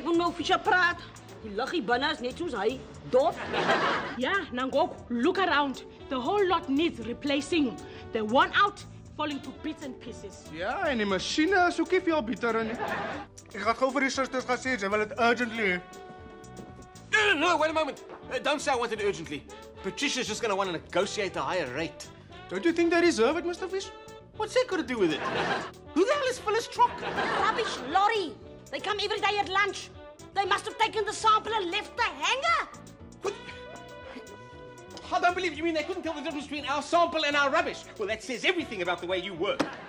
Ek moet nou Fisher praat. Die luggie binne is net soos hy. Dof. Yeah, Nangok, look around. The whole lot needs replacing. They're worn out, falling to bits and pieces. Ja, en die masjiene is ook nie veel beter nie. Ek gaan gou vir die susters gaan sê, sy wil dit urgently hê. No, wait a moment. Don't say I want it urgently. Patricia's just going to want to negotiate a higher rate. Don't you think they deserve it, Mr. Fish? What's that got to do with it? Who the hell is Phyllis Trock? Rubbish lorry. They come every day at lunch. They must have taken the sample and left the hanger. What? I don't believe you mean they couldn't tell the difference between our sample and our rubbish. Well, that says everything about the way you work.